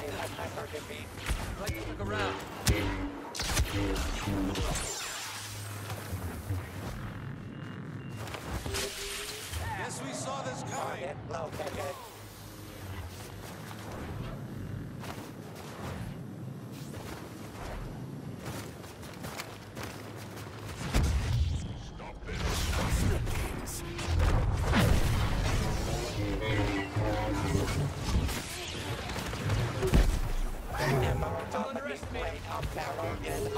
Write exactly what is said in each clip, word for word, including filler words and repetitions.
Like, look around. Guess we saw this coming. Don't underestimate it.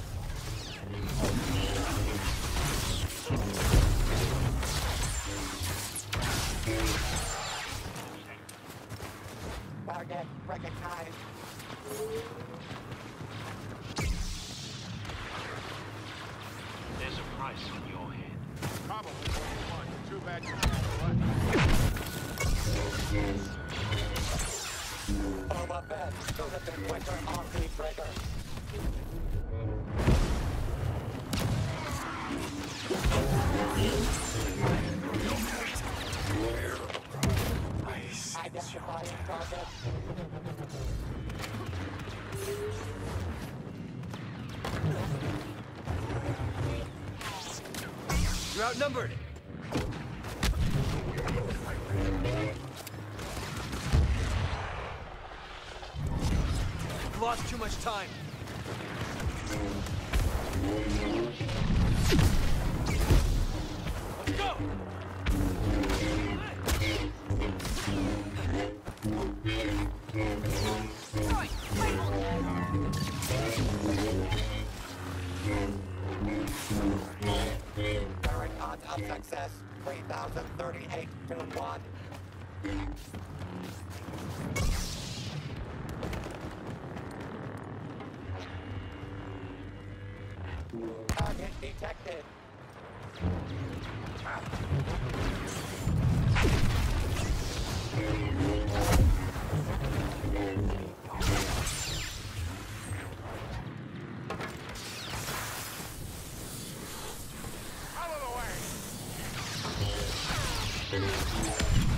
Target recognized. There's a price on your head. Probably one. Too bad you Boba Fett, shoot at the quicker on the trigger. Identifying target. You're outnumbered. We've lost too much time. Let's go! Current odds of success, three thousand thirty-eight to one. Target detected. out of the way.